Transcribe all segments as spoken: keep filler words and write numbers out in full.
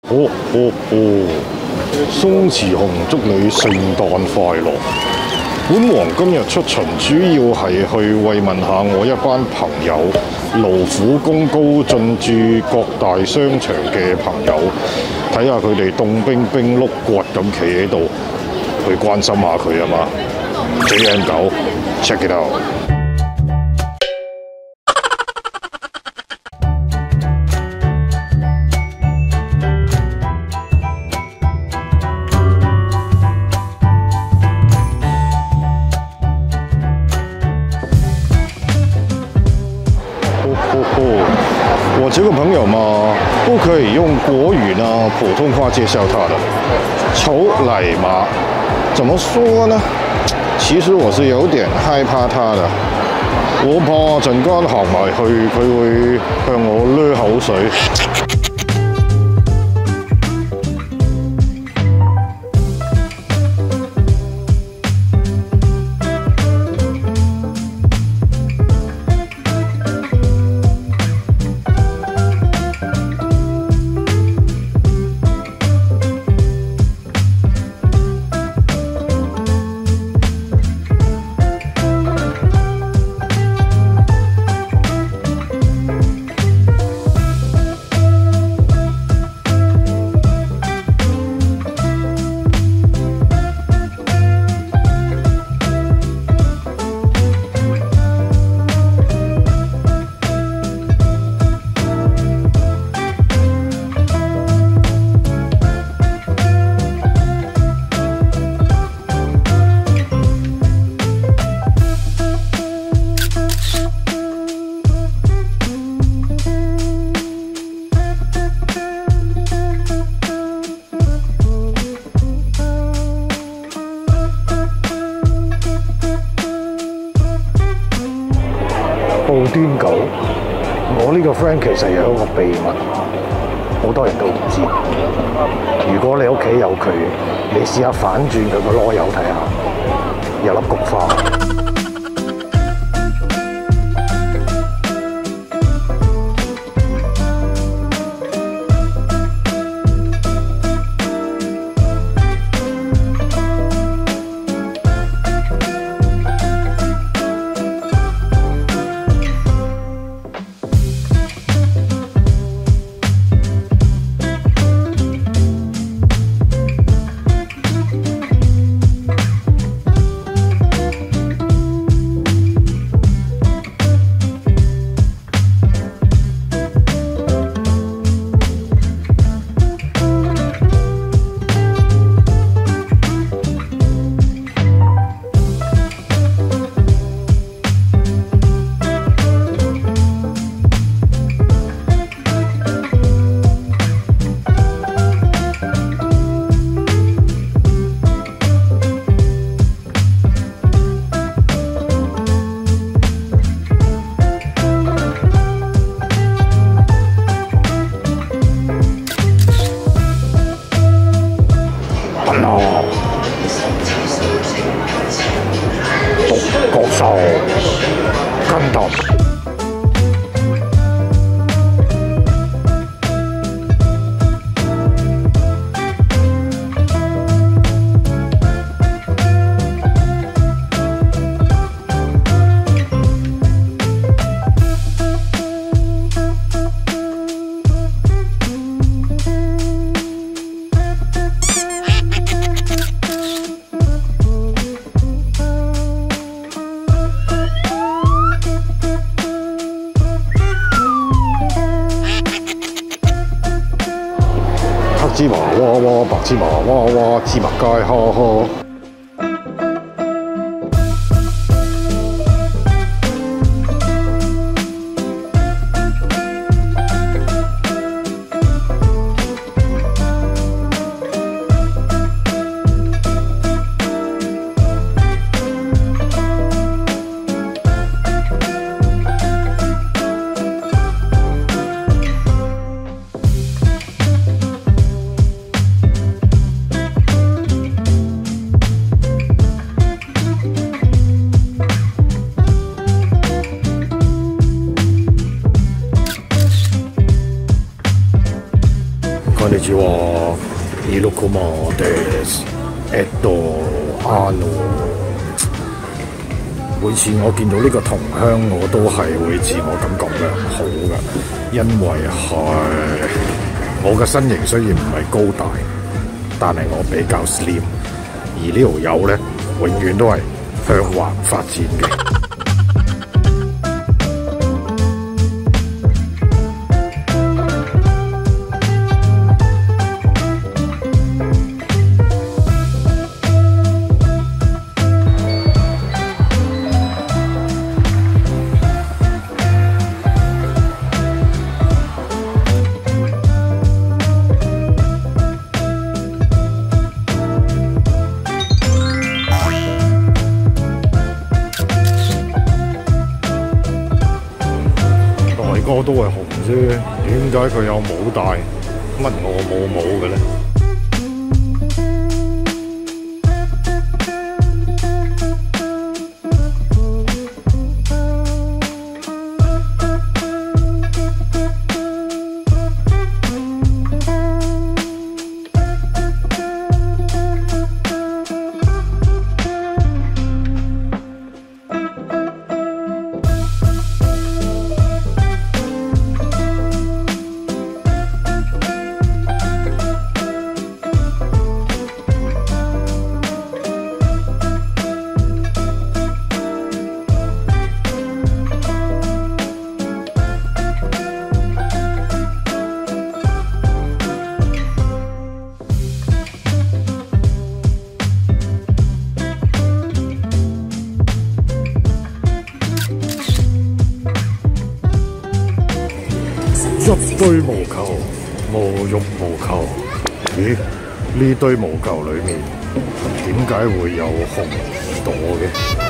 哦哦哦！宋慈雄祝你聖誕快樂。本王今日出巡，主要係去慰問下我一班朋友，勞苦功高進駐各大商場嘅朋友，睇下佢哋凍冰冰碌骨咁企喺度，去關心下佢啊嘛。J M 九 check it out。我这个朋友嘛，不可以用国语呢普通话介绍他的。丑奶妈，怎么说呢？其實我是有點害怕他的，我怕陣間行埋去，佢會向我掠口水。布端狗，我呢個 friend 其實有一個秘密，好多人都唔知。如果你屋企有佢，你試下反轉佢個籮柚睇下，有粒菊花。獨角獸跟頭。黑芝麻娃娃，白芝麻娃娃，芝麻街呵呵。 ちは。いろこまです。えっとあの每次我見到呢個同鄉，我都係會自我感覺良好嘅，因為係我嘅身形雖然唔係高大，但係我比較 slim， 而呢條友咧永遠都係向橫發展嘅。哥都係紅啫，點解佢有帽戴，乜我冇帽嘅咧？一堆毛球，無欲無求。咦？呢堆毛球裡面點解會有紅朵嘅？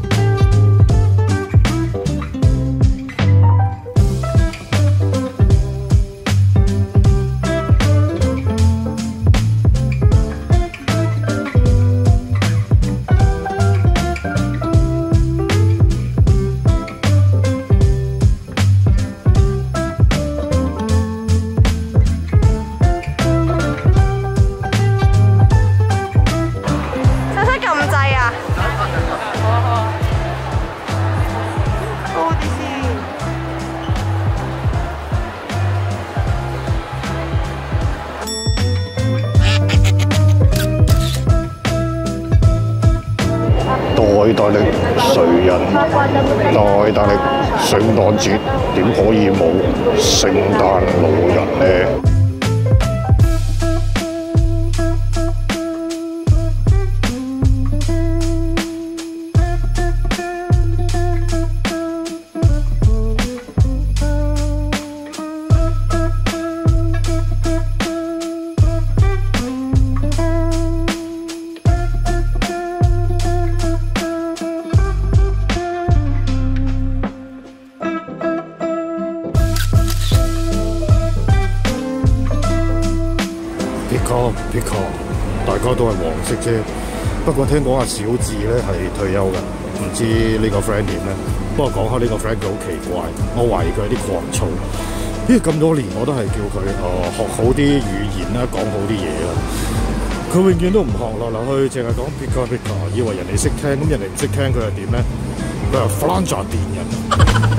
代大力誰人？代大力聖誕節點可以冇聖誕老人呢？Pika， 大家都係黃色啫。不過聽講阿小智咧係退休嘅，唔知呢個 friend 點咧？不過講開呢個 friend 佢好奇怪，我懷疑佢有啲狂躁。咦，咁多年我都係叫佢誒、呃、學好啲語言啦，講好啲嘢啦。佢永遠都唔學落落去，淨係講 Pika Pika， 以為人哋識聽，咁人哋唔識聽佢又點咧？佢又 Flanger 電人。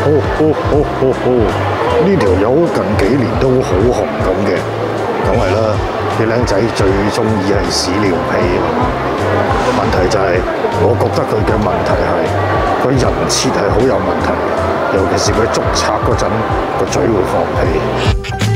好好好好好，呢條友近幾年都好紅咁嘅，梗係啦，啲僆仔最中意係屎尿屁。問題就係、是，我覺得佢嘅問題係，佢人設係好有問題，尤其是佢捉賊嗰陣，個嘴會放屁。